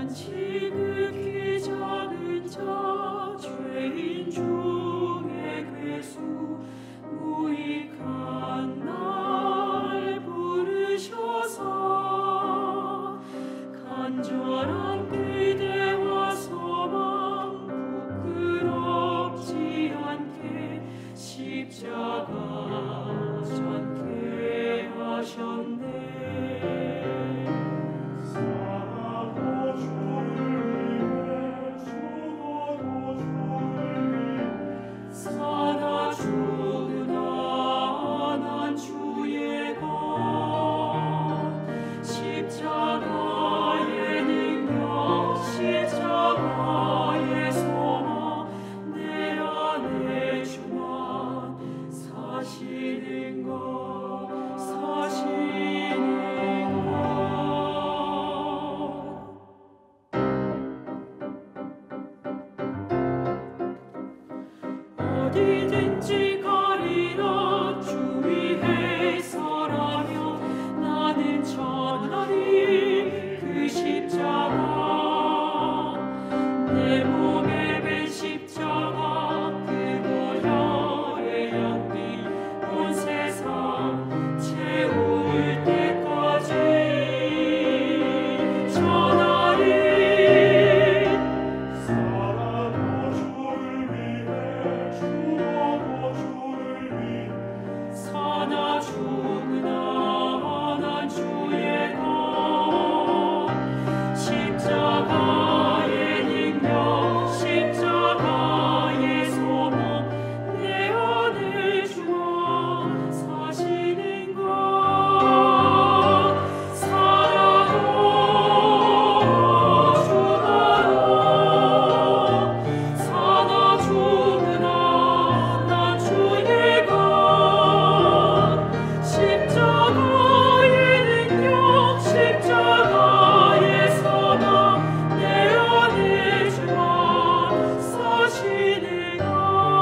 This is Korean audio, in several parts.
지극히 작은 자 죄인 중에 괴수 무익한 날 부르셔서 간절한 기대와 소망 부끄럽지 않게 십자가 졌게 하셨네. 어디든지 가리라 주 위에 서라며 나는 전하리 그 십자가 내 몸에 밴 십자가 그 보혈의 향기 온 세상 채울 때까지 전하리. 사나 죽으나 난 주의 것 십자가의 능력 십자가의 소망 내 안에 주와 사시는 것 살아도 죽어도 사나 죽으나 난 주의 것 십자가의 능력 십자가의 소망 내 안에 주와 사시는 것.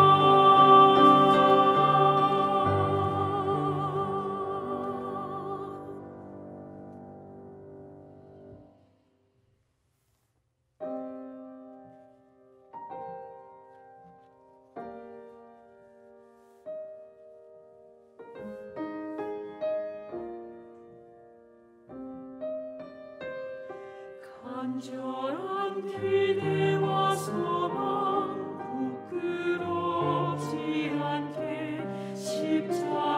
간절한 기대와 소망 부끄럽지 않게 십자가